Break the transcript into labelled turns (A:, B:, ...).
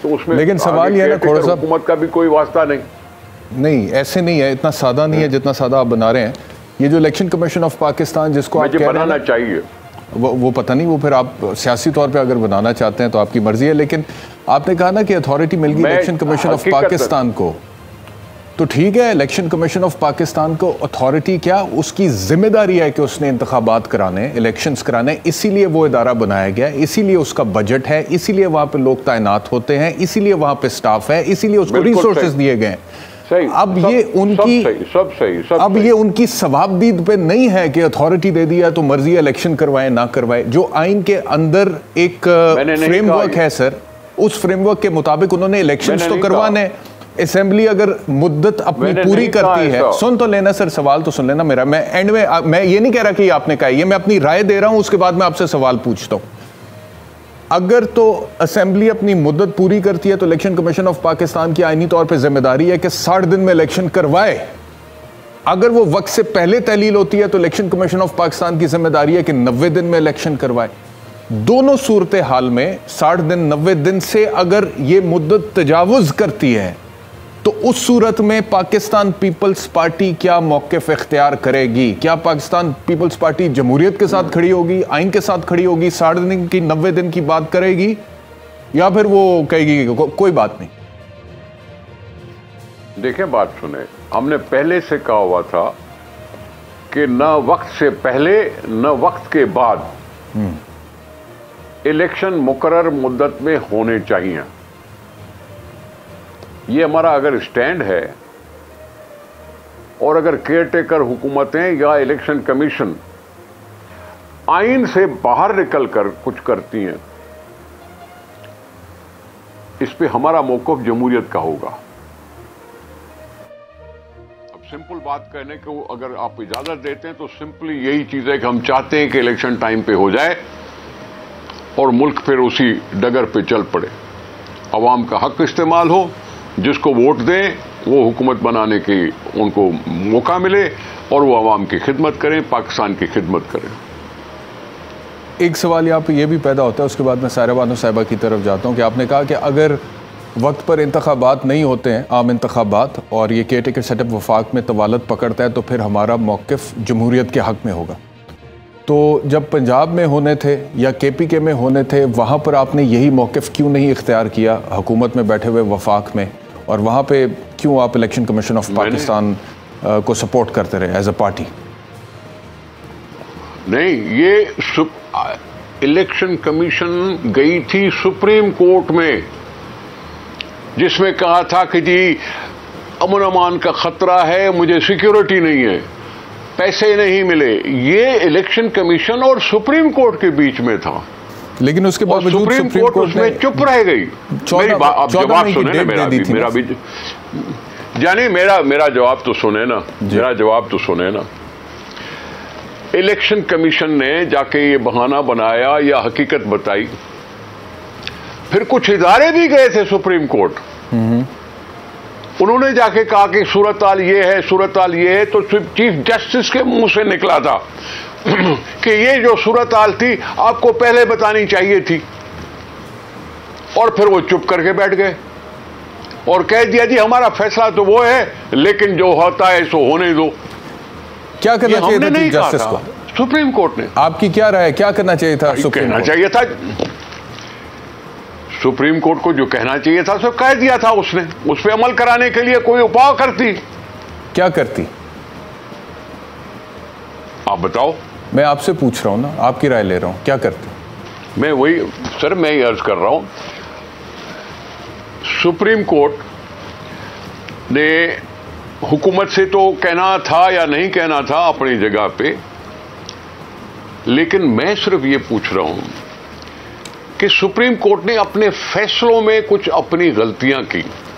A: तो उसमें
B: लेकिन सवाल ये ना खोड़ा साहब,
A: हुकूमत का भी कोई वास्ता
B: नहीं, ऐसे नहीं है, इतना सादा नहीं है जितना सादा आप बना रहे हैं। ये जो इलेक्शन कमीशन ऑफ पाकिस्तान जिसको आप कह रहे हैं
A: बनाना चाहिए,
B: वो पता नहीं, वो फिर आप सियासी तौर पे अगर बनाना चाहते हैं तो आपकी मर्जी है, लेकिन आपने कहा ना कि अथॉरिटी मिल गई इलेक्शन कमीशन ऑफ पाकिस्तान को, तो ठीक है, इलेक्शन कमीशन ऑफ पाकिस्तान को अथॉरिटी क्या, उसकी जिम्मेदारी है कि उसने इंतखाबात कराने, इलेक्शंस कराने, इसीलिए वो इदारा बनाया गया, इसीलिए उसका बजट है, इसीलिए वहां पे लोग तैनात होते हैं, इसीलिए वहां पे स्टाफ है, इसीलिए उसको रिसोर्सेज दिए गए। अब ये उनकी अब ये उनकी सवाबदीद पे नहीं है कि अथॉरिटी दे दिया तो मर्जी इलेक्शन करवाए ना करवाए। जो आइन के अंदर एक फ्रेमवर्क है सर, उस फ्रेमवर्क के मुताबिक उन्होंने इलेक्शंस तो करवाने। असेंबली अगर मुद्दत अपनी पूरी करती है, सुन तो लेना सर, सवाल तो सुन लेना मेरा। मैं एंड में मैं ये नहीं कह रहा कि आपने कहा, ये मैं अपनी राय दे रहा हूं, उसके बाद मैं आपसे सवाल पूछता हूं। अगर तो असेंबली अपनी मुद्दत पूरी करती है तो इलेक्शन कमीशन ऑफ पाकिस्तान की आईनी तौर पे जिम्मेदारी है कि 60 दिन में इलेक्शन करवाए। अगर वो वक्त से पहले तहलील होती है तो इलेक्शन कमीशन ऑफ पाकिस्तान की जिम्मेदारी है कि 90 दिन में इलेक्शन करवाए। दोनों सूरत हाल में 60 दिन 90 दिन से अगर ये मुद्दत तजावुज करती है तो उस सूरत में पाकिस्तान पीपल्स पार्टी क्या मौक़िफ़ इख्तियार करेगी? क्या पाकिस्तान पीपल्स पार्टी जमहूरियत के साथ खड़ी होगी, आइन के साथ खड़ी होगी, 60 दिन की 90 दिन की बात करेगी, या फिर वो कहेगी कोई बात नहीं?
A: देखें, बात सुने, हमने पहले से कहा हुआ था कि न वक्त से पहले न वक्त के बाद इलेक्शन मुकर्रर मुद्दत में होने चाहिए। ये हमारा अगर स्टैंड है, और अगर केयरटेकर हुकूमतें या इलेक्शन कमीशन आइन से बाहर निकलकर कुछ करती हैं, इस पे हमारा मौक़िफ़ जमहूरियत का होगा। अब सिंपल बात कहने को अगर आप इजाजत देते हैं तो सिंपली यही चीज है कि हम चाहते हैं कि इलेक्शन टाइम पे हो जाए और मुल्क फिर उसी डगर पे चल पड़े, अवाम का हक इस्तेमाल हो, जिसको वोट दें वो हुकूमत बनाने की उनको मौका मिले और वो अवाम की खिदमत करें, पाकिस्तान की खिदमत करें।
B: एक सवाल यहाँ पे ये भी पैदा होता है, उसके बाद मैं साहिरा बानो साहिबा की तरफ जाता हूँ कि आपने कहा कि अगर वक्त पर इंतखाबात नहीं होते हैं, आम इंतखाबात, और ये केयरटेकर सेटअप वफाक में तवालत पकड़ता है तो फिर हमारा मौक़िफ़ जमहूरियत के हक़ में होगा। तो जब पंजाब में होने थे या KPK में होने थे, वहाँ पर आपने यही मौक़िफ़ क्यों नहीं इख्तियार किया हुकूमत में बैठे हुए वफाक में, और वहाँ पे क्यों आप इलेक्शन कमीशन ऑफ पाकिस्तान को सपोर्ट करते रहे एज अ पार्टी?
A: नहीं, ये इलेक्शन कमीशन गई थी सुप्रीम कोर्ट में, जिसमें कहा था कि जी अमन अमान का खतरा है, मुझे सिक्योरिटी नहीं है, पैसे नहीं मिले। ये इलेक्शन कमीशन और सुप्रीम कोर्ट के बीच में था,
B: लेकिन उसके बाद
A: सुप्रीम कोर्ट उसमें चुप रह गई। आप जवाब सुने ना, मेरा भी जाने, मेरा जवाब तो सुने ना, मेरा जवाब तो सुने ना। इलेक्शन कमीशन ने जाके ये बहाना बनाया या हकीकत बताई, फिर कुछ इदारे भी गए थे सुप्रीम कोर्ट, उन्होंने जाके कहा कि सूरत हाल ये है, सूरत हाल ये है, तो चीफ जस्टिस के मुंह से निकला था कि ये जो सूरत हाल थी आपको पहले बतानी चाहिए थी, और फिर वो चुप करके बैठ गए और कह दिया जी हमारा फैसला तो वो है, लेकिन जो होता है सो होने दो।
B: क्या करना चाहिए था चीफ जस्टिस को?
A: सुप्रीम कोर्ट ने।
B: आपकी क्या राय है, क्या करना चाहिए था?
A: कहना चाहिए था सुप्रीम कोर्ट को, जो कहना चाहिए था सो कह दिया था उसने। उस पर अमल कराने के लिए कोई उपाय करती। क्या
B: करती?
A: आप बताओ।
B: मैं आपसे पूछ रहा हूं ना, आपकी राय ले रहा हूं, क्या करते?
A: मैं वही सर, मैं ही अर्ज कर रहा हूं। सुप्रीम कोर्ट ने हुकूमत से तो कहना था या नहीं कहना था अपनी जगह पे, लेकिन मैं सिर्फ ये पूछ रहा हूं कि सुप्रीम कोर्ट ने अपने फैसलों में कुछ अपनी गलतियां की।